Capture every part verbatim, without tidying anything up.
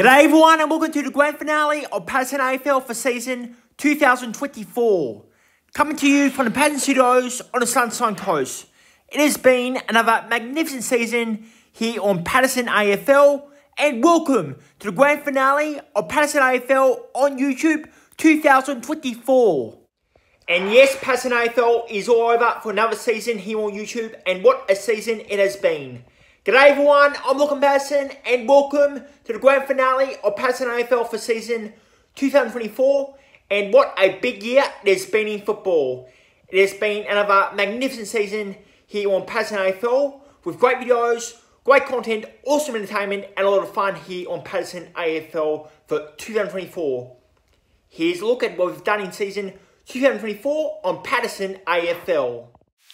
G'day everyone and welcome to the grand finale of Patterson A F L for season two thousand twenty-four. Coming to you from the Patterson Studios on the Sunshine Coast. It has been another magnificent season here on Patterson A F L, and welcome to the grand finale of Patterson A F L on YouTube two thousand twenty-four. And yes, Patterson A F L is all over for another season here on YouTube, and what a season it has been. G'day everyone, I'm Lachlan Patterson and welcome to the grand finale of Patterson A F L for season two thousand twenty-four, and what a big year it has been in football. It has been another magnificent season here on Patterson A F L with great videos, great content, awesome entertainment and a lot of fun here on Patterson A F L for two thousand twenty-four. Here's a look at what we've done in season two thousand twenty-four on Patterson A F L.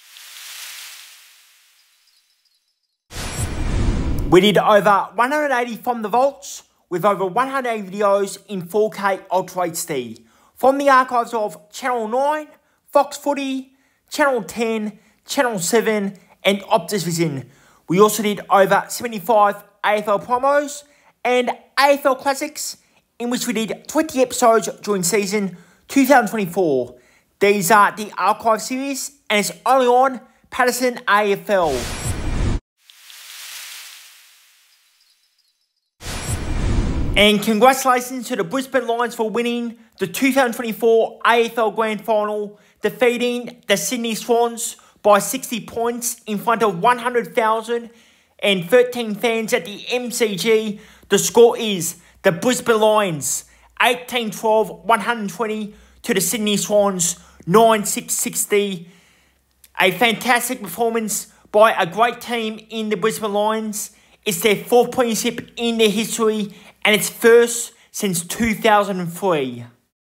We did over one hundred eighty from the vaults, with over one hundred eighty videos in four K Ultra H D. From the archives of Channel nine, Fox Footy, Channel ten, Channel seven and Optus Vision. We also did over seventy-five A F L promos and A F L classics, in which we did twenty episodes during season two thousand twenty-four. These are the archive series and it's only on Patterson A F L. And congratulations to the Brisbane Lions for winning the two thousand twenty-four A F L Grand Final, defeating the Sydney Swans by sixty points in front of one hundred thousand thirteen fans at the M C G. The score is the Brisbane Lions eighteen twelve, one hundred twenty to the Sydney Swans nine six sixty. A fantastic performance by a great team in the Brisbane Lions. It's their fourth premiership in their history, and it's first since two thousand three.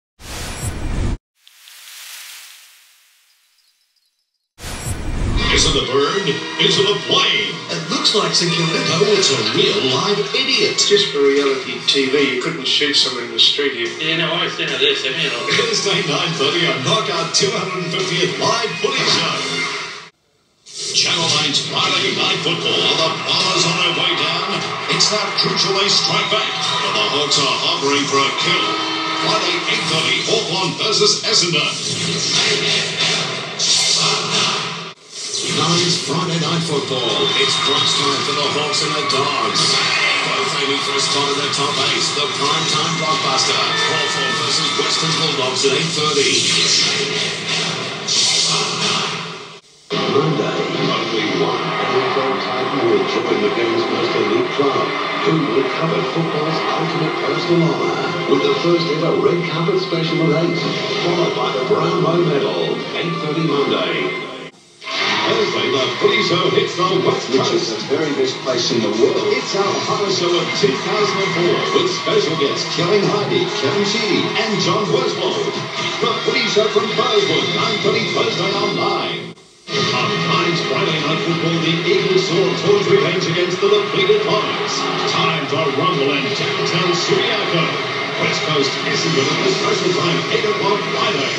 Is it a bird? Is it a plane? It looks like St Kilda. No, it's a real live idiot. Just for reality T V, you couldn't shoot someone in the street here. Yeah, no, I understand how this, I mean, Thursday nine thirty on Knockout two hundred fiftieth Live Footy Show. Channel nine's Friday Night Football. The Bombers on their way down. It's that crucial they strike back, but the Hawks are hovering for a kill. Friday eight thirty, Hawthorn versus Essendon. Nine's Friday Night Football. It's crunch time for the Hawks and the Dogs. Both aiming for a spot in the top eight. The primetime blockbuster. Hawthorn versus Western Bulldogs at eight thirty. Monday, only one N F L Titan will join the game's most elite club, who will cover football's ultimate personal honour with the first ever red carpet special at eight, followed by the Brownlow medal, eight thirty Monday. Thursday, the Footy Show hits the West Which Coast. is the very best place in the world. It's our hottest show of two thousand four, with special guests Kelly Heidi, Kevin Sheedy, and John Worslow. The Footy Show from Burswood, nine thirty Thursday on nine. On Nine's Friday Night Football, the Eagles soar towards revenge against the depleted Lions. Time to rumble in downtown Subiaco. West Coast Essendon at the special time, eight o'clock Friday.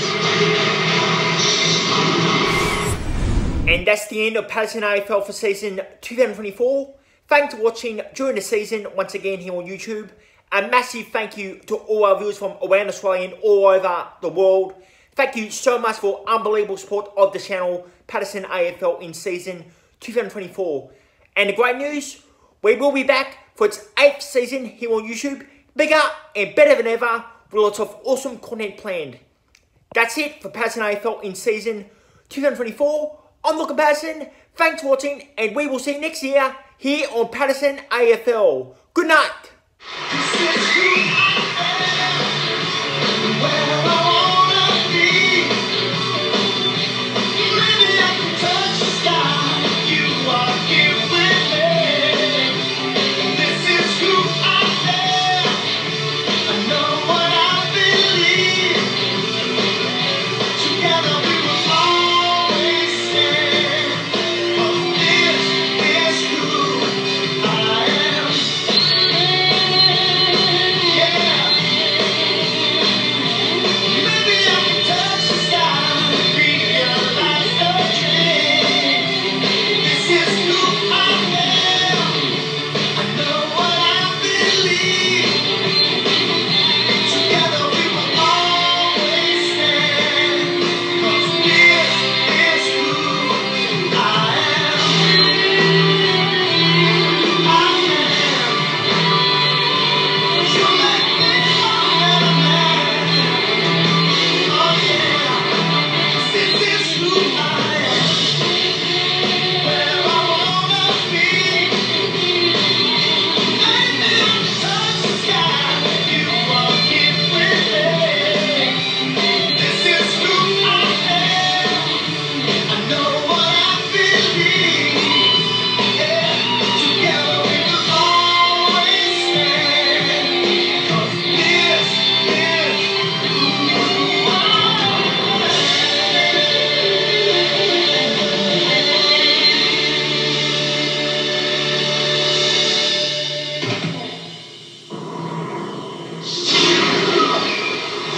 And that's the end of Patterson A F L for season two thousand twenty-four. Thanks for watching during the season once again here on YouTube. A massive thank you to all our viewers from around Australia and all over the world. Thank you so much for unbelievable support of the channel, Patterson A F L, in season two thousand twenty-four. And the great news, we will be back for its eighth season here on YouTube, bigger and better than ever, with lots of awesome content planned. That's it for Patterson A F L in season two thousand twenty-four. I'm Lachlan Patterson, thanks for watching, and we will see you next year here on Patterson A F L. Good night.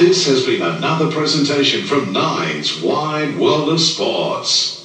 This has been another presentation from Nine's Wide World of Sports.